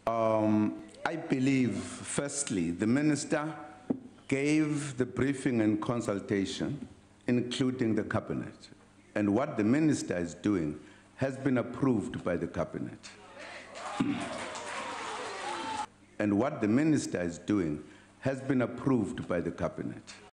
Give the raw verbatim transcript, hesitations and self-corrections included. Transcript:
Um, I believe, firstly, the Minister gave the briefing and consultation, including the Cabinet. And what the Minister is doing has been approved by the Cabinet. And what the Minister is doing has been approved by the Cabinet.